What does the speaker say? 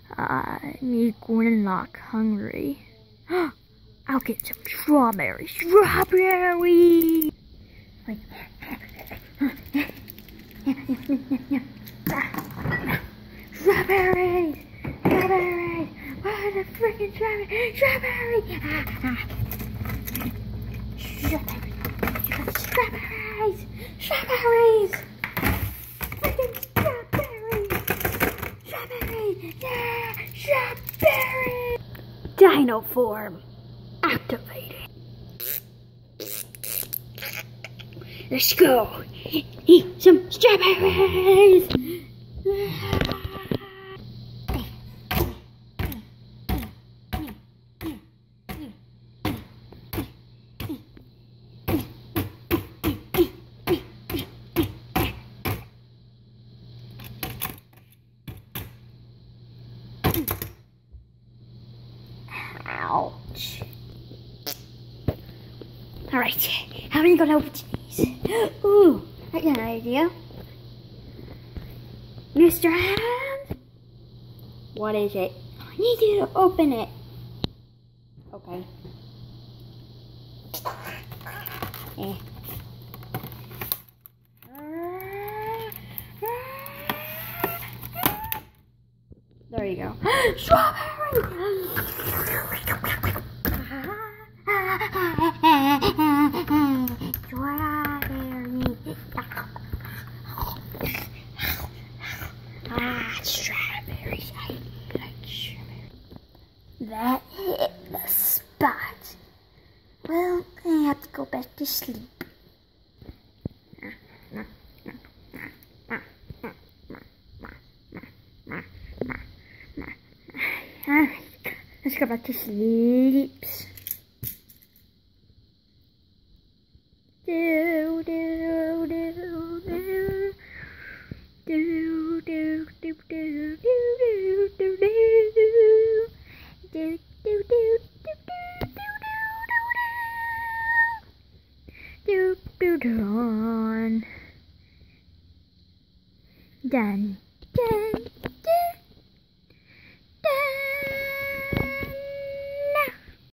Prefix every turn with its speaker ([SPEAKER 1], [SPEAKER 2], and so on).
[SPEAKER 1] I need Grimlock hungry. I'll get some strawberries. Strawberries! Like, strawberries! Strawberries! Where are the freaking strawberries? Strawberries! Strawberries! Strawberries! Freaking strawberries! Strawberries! Yeah! Strawberries! Dino form activated. Let's go. Eat some strawberries. Ouch. Alright, how are you gonna open these? Ooh, I got an idea. Mr. Hand? What is it? I need you to open it. Okay. There you go. Strawberry! Strawberries. I like strawberries. That hit the spot. Well, I have to go back to sleep. Alright, let's go back to sleep. Do do do do do do do do do do do do do do done.